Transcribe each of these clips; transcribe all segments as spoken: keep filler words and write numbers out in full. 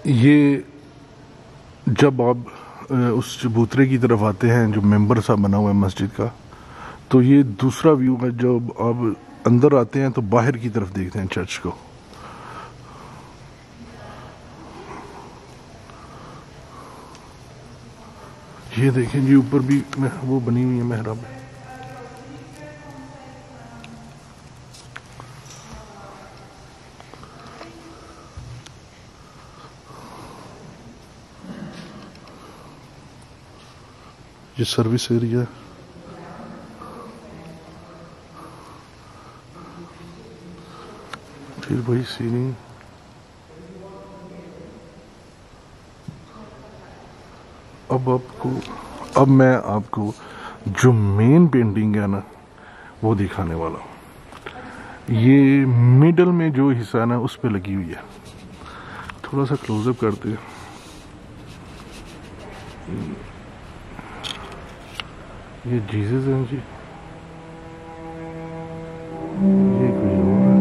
ये जब आप उस चबूतरे की तरफ आते हैं जो मेंबर सा बना हुआ है मस्जिद का, तो ये दूसरा व्यू है। जब आप अंदर आते हैं तो बाहर की तरफ देखते हैं चर्च को। ये देखें जी, ऊपर भी वो बनी हुई है मेहराब। ये सर्विस एरिया है। फिर वही सीलिंग। अब आपको अब मैं आपको जो मेन पेंटिंग है ना वो दिखाने वाला हूँ। ये मिडल में जो हिस्सा है ना उस पे लगी हुई है। थोड़ा सा क्लोजअप करते हैं। ये जीसस हैं जी। ये कोई और है।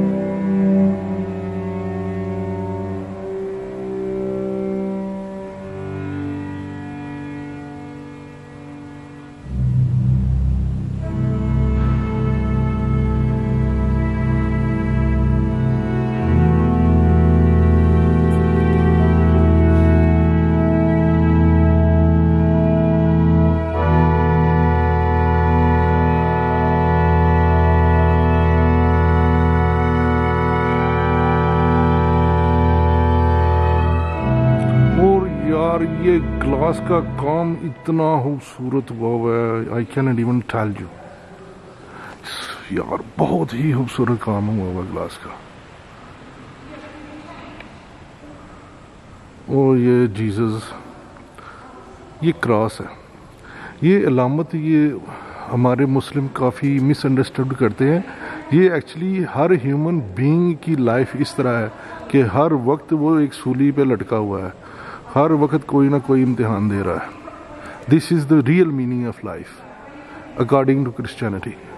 यार ये ग्लास का काम इतना खूबसूरत हुआ हुआ है, I can not even tell you यार, बहुत ही खूबसूरत काम हुआ हुआ ग्लास का। और ये जीसस, ये क्रॉस है, ये अलामत, ये हमारे मुस्लिम काफ़ी मिसअंडरस्टूड करते हैं। ये एक्चुअली हर ह्यूमन बीइंग की लाइफ इस तरह है कि हर वक्त वो एक सूली पे लटका हुआ है, हर वक्त कोई ना कोई इम्तिहान दे रहा है। This is the real meaning of life according to Christianity.